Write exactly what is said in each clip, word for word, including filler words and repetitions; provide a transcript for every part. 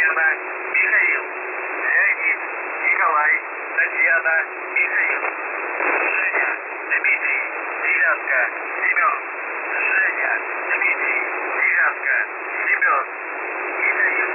Елена, Михаил, Леонид, Николай, Татьяна, Михаил, Женя, Дмитрий, девятка, Семен, Женя, Дмитрий, девятка, Семен, Михаил,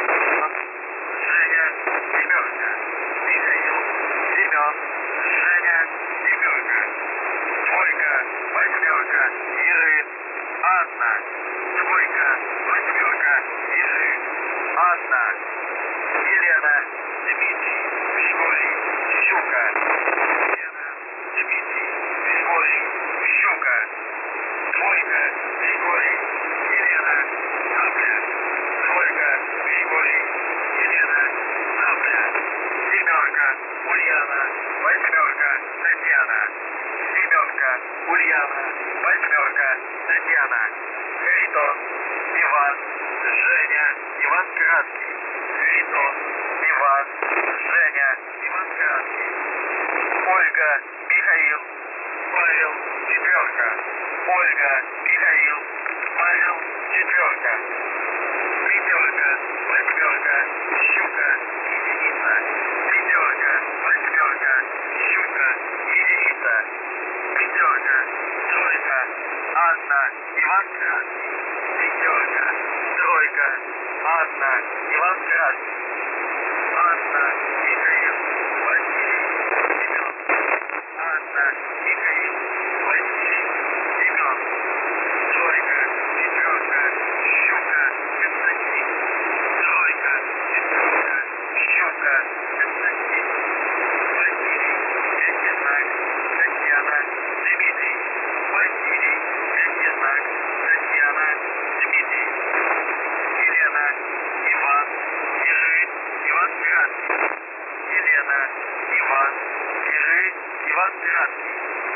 Женя, семерка, Михаил, Семен, Женя, семерка, двойка, восьмерка, Иры, Анна, двойка, восьмерка, Иры, Анна, Елена, Дмитрий, Григорий, Щука, Елена, Дмитрий, Григорий, Щука, двойка, Григорий, Елена, Сабля, двойка, Григорий, Елена, Сабля, семерка, Ульяна, восьмерка, Татьяна, семерка, Ульяна, восьмерка, Татьяна, Харитон, Иван, Женя, Иван Краткий, Харитон, Иван, Женя, Иван Краткий, Ольга, Михаил, Павел, четверка, Ольга, Михаил, Павел, четверка, пятерка, восьмерка, Щука, единица, пятерка, восьмерка, Щука, единица, пятерка, тройка, Анна, Иван Краткий, пятерка, тройка, Анна, Иван Краткий, Анна, Михаил, Василий, Семен, Анна, Михаил, Василий, Семен, тройка, четверка, Щука, Константин, тройка, четверка, Щука, Константин, Василий, третий знак, Татьяна, Дмитрий, Василий, третий знак, Татьяна, Дмитрий, Елена, Иван, Иры, Иван Краткий, Елена, Иван, Иры, Иван Краткий,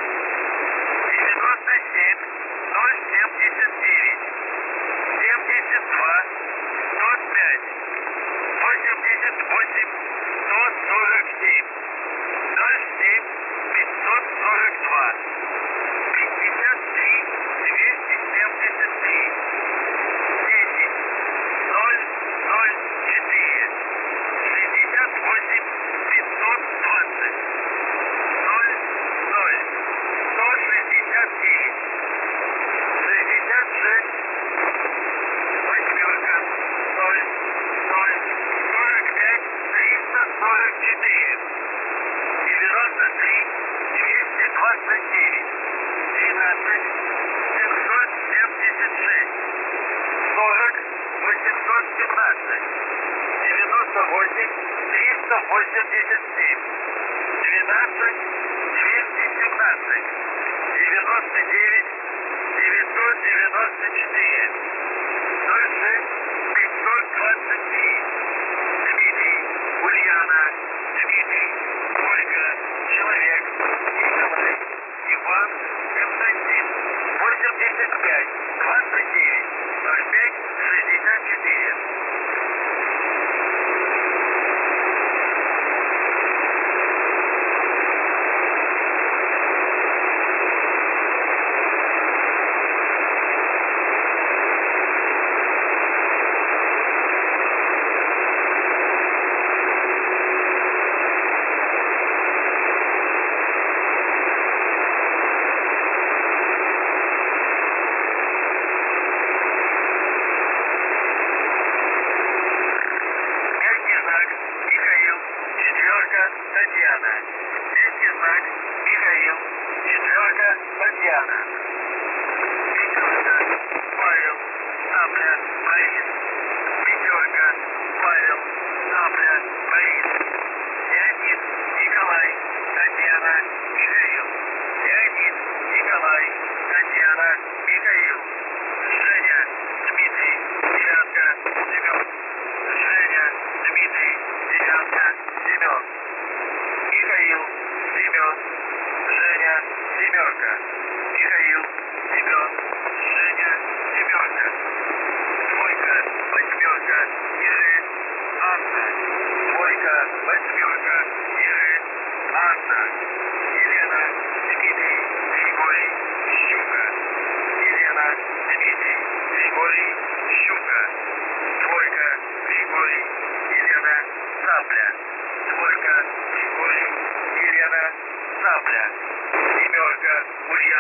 девяносто семь, ноль семьдесят девять, семьдесят два, сто пять, восемьдесят восемь, сто сорок семь, ноль семь, пятьсот сорок два, пятьдесят три, двести семьдесят три, десять, ноль, ноль, четыре, шестьдесят восемь, пятьсот двадцать, ноль, ноль, сто шестьдесят девять, шестьдесят шесть, восьмерка, ноль, ноль, сорок пять, триста сорок четыре, девяносто три, двести двадцать девять, двенадцать, семьсот семьдесят шесть, сорок, восемьсот пятнадцать, девяносто восемь, триста восемьдесят семь, двенадцать, двести семнадцать, девяносто девять, девятьсот девяносто четыре, ноль шесть, пятьсот двадцать три, Дмитрий, Ульяна, Дмитрий, Ольга, Человек, Николай, Иван, Константин, восемьдесят пять, двадцать девять, ноль пять, шестьдесят четыре.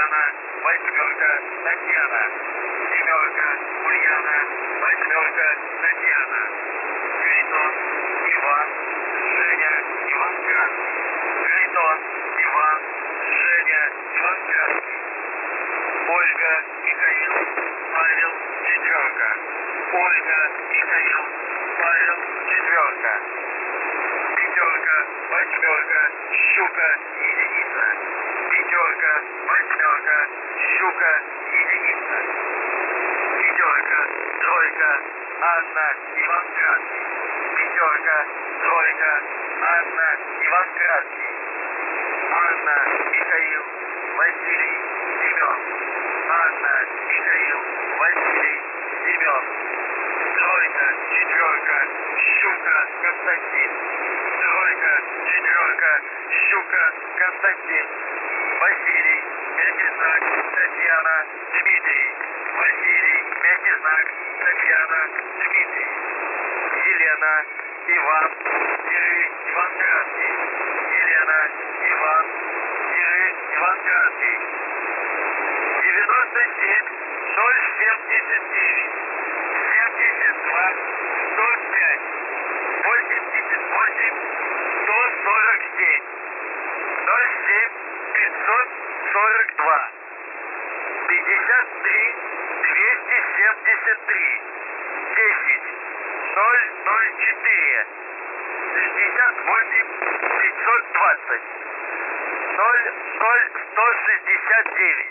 Ульяна, восьмерка, Татьяна, семерка, Ульяна, восьмерка, Татьяна, Гритон, Иван, Женя, Иван Красный, Гритон, Иван, Женя, Иван Красный, Ольга, Михаил, Павел, четверка, Ольга, Михаил, Павел, четверка, пятерка, восьмерка, Щука, единица, пятерка, восьмерка, Щука, единица, пятерка, тройка, Анна, Иван Красный, пятерка, тройка, Анна, Иван Красный, Анна, Михаил, Василий, Семен, Анна, Михаил, Василий, Семен, тройка, четверка, Щука, Константин, тройка, четверка, Щука, Константин, Василий, пятый знак, Татьяна, Дмитрий, Василий, пятый знак, Татьяна, Дмитрий, Елена, Иван, Тиры, Иван Красный, Елена, Иван, Тиры, Иван Красный, девяносто семь, ноль семьдесят девять, семьдесят два, сто пять, восемьдесят восемь, сто сорок семь, ноль семь, пятьсот сорок два, пятьдесят три, двести семьдесят три, десять, ноль ноль четыре, шестьдесят восемь, пятьсот двадцать, ноль ноль сто шестьдесят девять,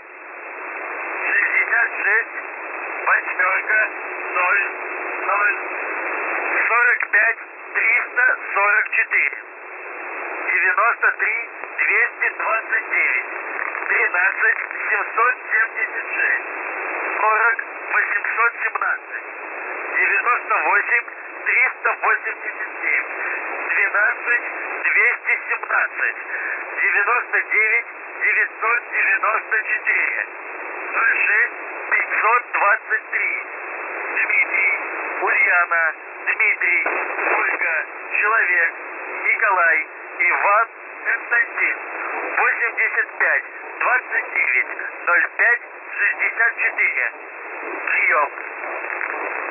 шестьдесят шесть, восьмерка, ноль ноль, сорок пять, триста сорок четыре, девяносто три, двести двадцать девять, тринадцать, семьсот семьдесят шесть, сорок, восемьсот семнадцать, девяносто восемь, триста восемьдесят семь, двенадцать, двести семнадцать, девяносто девять, девятьсот девяносто четыре, ноль шесть, пятьсот двадцать три, Дмитрий, Ульяна, Дмитрий, Ольга, Человек, Николай, Иван, Константин, восемьдесят пять, двадцать девять, ноль пять, шестьдесят четыре. Прием.